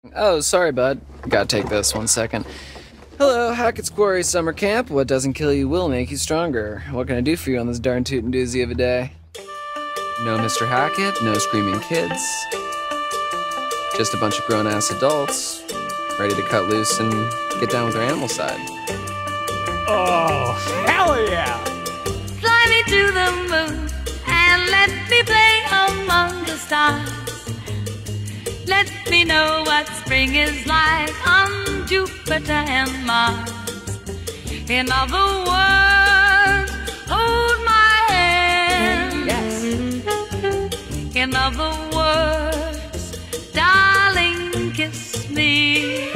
Oh, sorry, bud. Gotta take this 1 second. Hello, Hackett's Quarry Summer Camp. What doesn't kill you will make you stronger. What can I do for you on this darn tootin' doozy of a day? No Mr. Hackett, no screaming kids. Just a bunch of grown-ass adults, ready to cut loose and get down with their animal side. Oh, hell yeah! Fly me to the moon and let me play among the stars. Let me know what spring is like on Jupiter and Mars. In other words, hold my hand. Yes. In other words, darling, kiss me.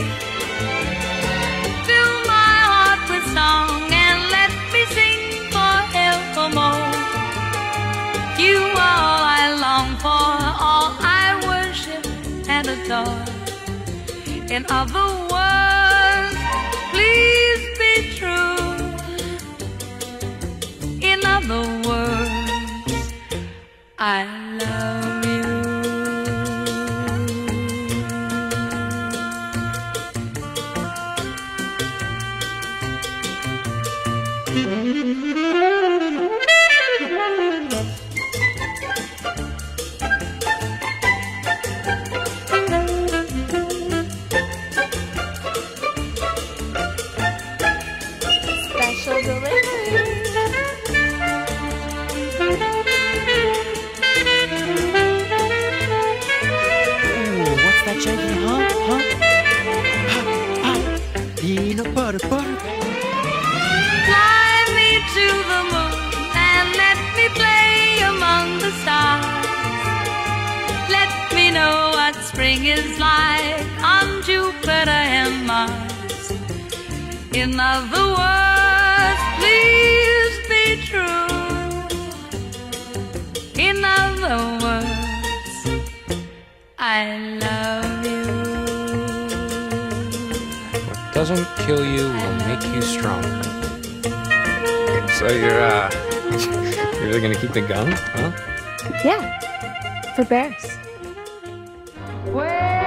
Fill my heart with song and let me sing forevermore. You are all I long for, all I worship and adore. In other words, please be true. In other words, I love you. Special delivery. Ooh, what's that shaking, Peanut butter. Fly me to the moon and let me play among the stars. Let me know what spring is like on Jupiter and Mars. In other words, please be true. In other words, I love you. What doesn't kill you will make you stronger. So you're really gonna keep the gun, huh? Yeah, for bears. Well,